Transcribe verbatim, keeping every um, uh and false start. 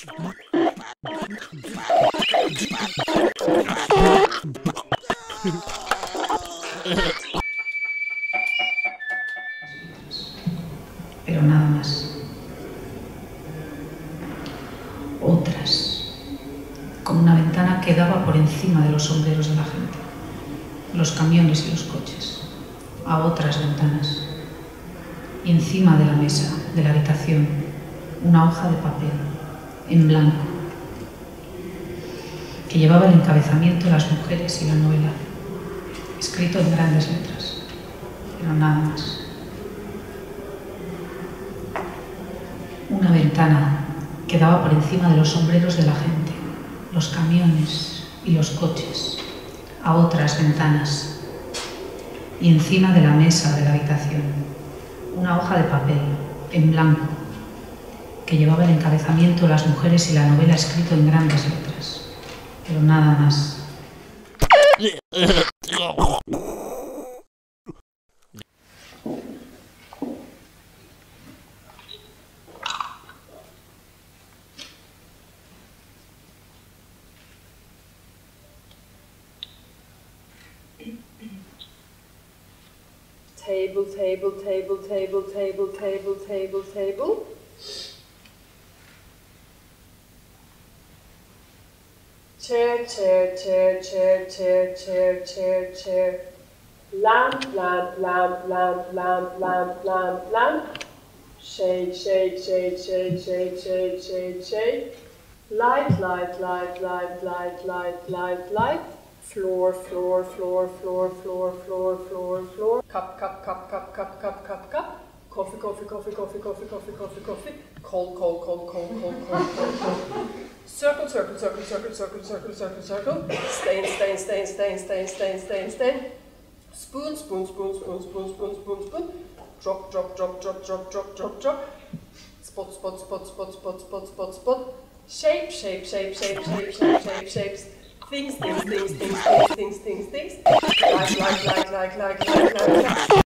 Pero nada más. Otras, como una ventana que daba por encima de los sombreros de la gente, los camiones y los coches, a otras ventanas. Y encima de la mesa de la habitación, una hoja de papel, en blanco, que llevaba el encabezamiento de las mujeres y la novela, escrito en grandes letras, pero nada más. Una ventana que daba por encima de los sombreros de la gente, los camiones y los coches, a otras ventanas, y encima de la mesa de la habitación, una hoja de papel, en blanco, que llevaba el encabezamiento de las mujeres y la novela escrito en grandes letras, pero nada más. Table, table, table, table, table, table, table, table. Chair, chair, chair, chair, chair, chair, chair, chair. Lamp, lamp, lamp, lamp, lamp, lamp, lamp, lamp. Shade, shade, shade, shade, shade, shade, shade, shade. Light, light, light, light, light, light, light, light. Floor, floor, floor, floor, floor, floor, floor, floor. Cup, cup, cup, cup, cup, cup, cup, cup. Coffee, coffee, coffee, coffee, coffee, coffee, coffee, coffee. Cold, cold, cold, cold, cold, cold, cold, cold. Circle, circle, circle, circle, circle, circle, circle, circle. Stain, stain, stain, stain, stain, stain, stain, stain. Spoon, spoon, spoon, spoon, spoon, spoon, spoon, spoon. Drop, drop, drop, drop, drop, drop, drop, drop. Spot, spot, spot, spot, spot, spot, spot, spot. Shape, shape, shape, shape, shape, shape, shape, shapes. Things, things, things, things, things, things, things, things. Like, like, like, like, like, like, like, like.